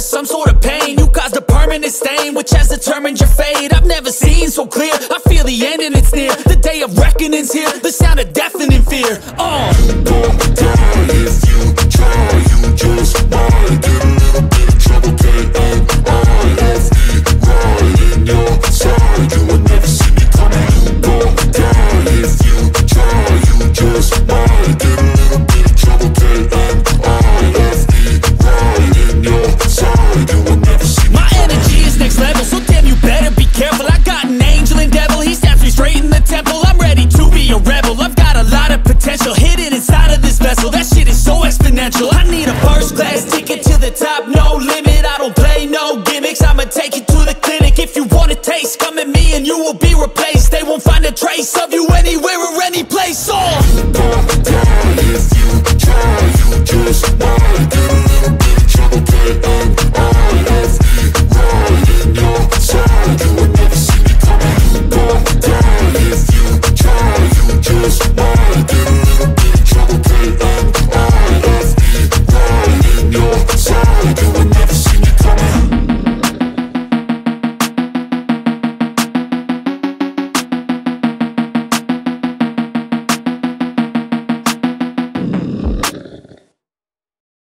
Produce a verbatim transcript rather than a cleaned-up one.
of some sort of pain. You caused a permanent stain, which has determined your fate. I've never seen so clear, I feel the end and it's near. The day of reckoning's here, the sound of deafening fear. uh. You gon' die if you try, you just might get a little bit of trouble, K N I F E, right in your side. You would never see me coming. You gon' die if you try, you just might get a little bit of trouble, K N I F E, right in your side. You would never see me My coming. energy is next level, so damn you better be careful. I got an angel and devil, he stabs me straight in the temple. I'm ready to be a rebel, I've got a lot of potential hidden inside of this vessel. That shit is so exponential. I need a first class ticket to the top, no limit. I don't play no gimmicks, I'ma take you to the clinic. If you want a taste, come at me and you will be replaced. They won't find a trace of you anywhere or any place. Oh, You gon' die